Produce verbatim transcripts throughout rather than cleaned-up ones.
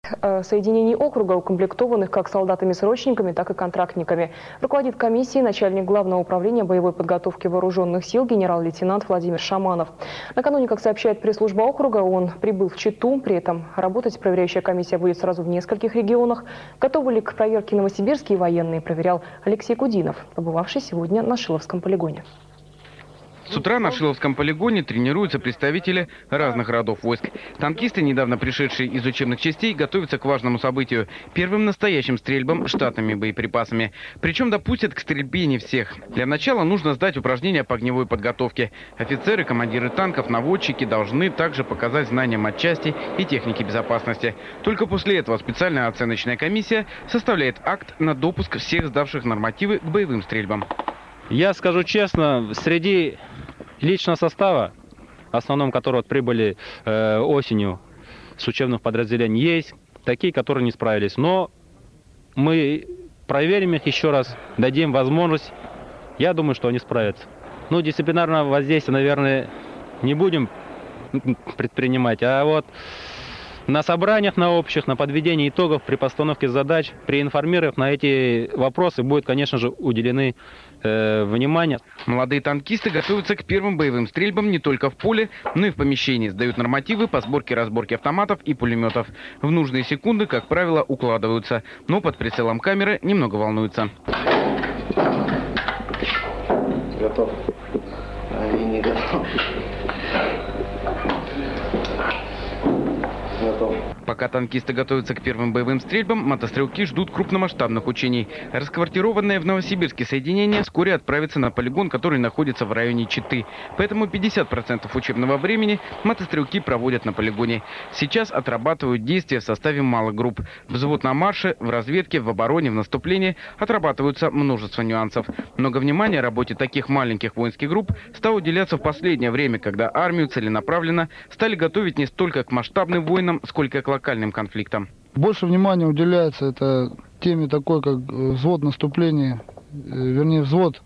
соединений округа, укомплектованных как солдатами-срочниками, так и контрактниками. Руководит комиссией начальник Главного управления боевой подготовки вооруженных сил генерал-лейтенант Владимир Шаманов. Накануне, как сообщает пресс-служба округа, он прибыл в Читу. При этом работать проверяющая комиссия будет сразу в нескольких регионах. Готовы ли к проверке новосибирские военные, проверял Алексей Кудинов, побывавший сегодня на Шиловском полигоне. С утра на Шиловском полигоне тренируются представители разных родов войск. Танкисты, недавно пришедшие из учебных частей, готовятся к важному событию – первым настоящим стрельбам штатными боеприпасами. Причем допустят к стрельбе не всех. Для начала нужно сдать упражнения по огневой подготовке. Офицеры, командиры танков, наводчики должны также показать знания матчасти и техники безопасности. Только после этого специальная оценочная комиссия составляет акт на допуск всех сдавших нормативы к боевым стрельбам. Я скажу честно, среди личного состава, в основном которого прибыли э, осенью с учебных подразделений, есть такие, которые не справились. Но мы проверим их еще раз, дадим возможность. Я думаю, что они справятся. Ну, дисциплинарного воздействия, наверное, не будем предпринимать. А вот на собраниях, на общих, на подведении итогов, при постановке задач, при информировании на эти вопросы будет, конечно же, уделены э, внимание. Молодые танкисты готовятся к первым боевым стрельбам не только в поле, но и в помещении. Сдают нормативы по сборке и разборке автоматов и пулеметов. В нужные секунды, как правило, укладываются, но под прицелом камеры немного волнуются. Готов. Они не готовы. Пока танкисты готовятся к первым боевым стрельбам, мотострелки ждут крупномасштабных учений. Расквартированное в Новосибирске соединение вскоре отправится на полигон, который находится в районе Читы. Поэтому пятьдесят процентов учебного времени мотострелки проводят на полигоне. Сейчас отрабатывают действия в составе малых групп. Взвод на марше, в разведке, в обороне, в наступлении отрабатываются множество нюансов. Много внимания работе таких маленьких воинских групп стало уделяться в последнее время, когда армию целенаправленно стали готовить не столько к масштабным войнам, сколько к локальным конфликтам. Больше внимания уделяется это теме такой, как взвод наступления, вернее взвод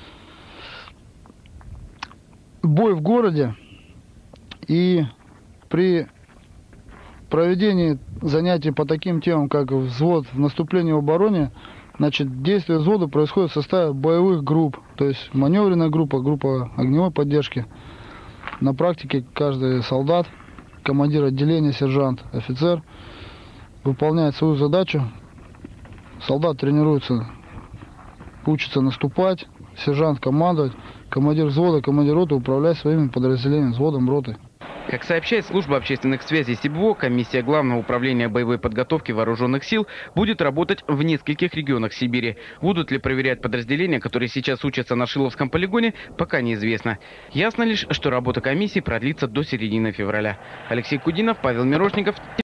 бой в городе. И при проведении занятий по таким темам, как взвод в наступлении в обороне, значит, действия взвода происходят в составе боевых групп, то есть маневренная группа, группа огневой поддержки. На практике каждый солдат, командир отделения, сержант, офицер выполняет свою задачу. Солдат тренируется, учится наступать, сержант командовать, командир взвода, командир роты управлять своими подразделениями, взводом, роты. Как сообщает служба общественных связей СИБВО, комиссия Главного управления боевой подготовки вооруженных сил будет работать в нескольких регионах Сибири. Будут ли проверять подразделения, которые сейчас учатся на Шиловском полигоне, пока неизвестно. Ясно лишь, что работа комиссии продлится до середины февраля. Алексей Кудинов, Павел Мирошников.